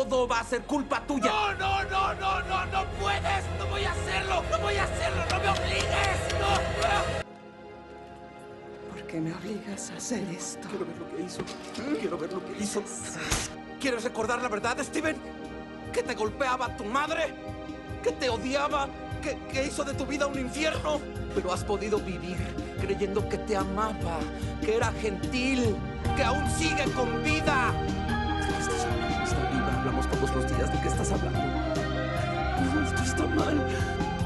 todo va a ser culpa tuya. No, no, no, no, no, no puedes. No voy a hacerlo, no voy a hacerlo, no me obligues. No. ¿Por qué me obligas a hacer esto? Quiero ver lo que hizo. Quiero ver lo que hizo. ¿Quieres recordar la verdad, Steven? ¿Que te golpeaba tu madre? ¿Que te odiaba? ¿Que hizo de tu vida un infierno? Pero has podido vivir creyendo que te amaba, que era gentil, que aún sigue con vida. ¿De qué estás hablando? Está viva. Hablamos todos los días. ¿De qué estás hablando? No, esto está mal.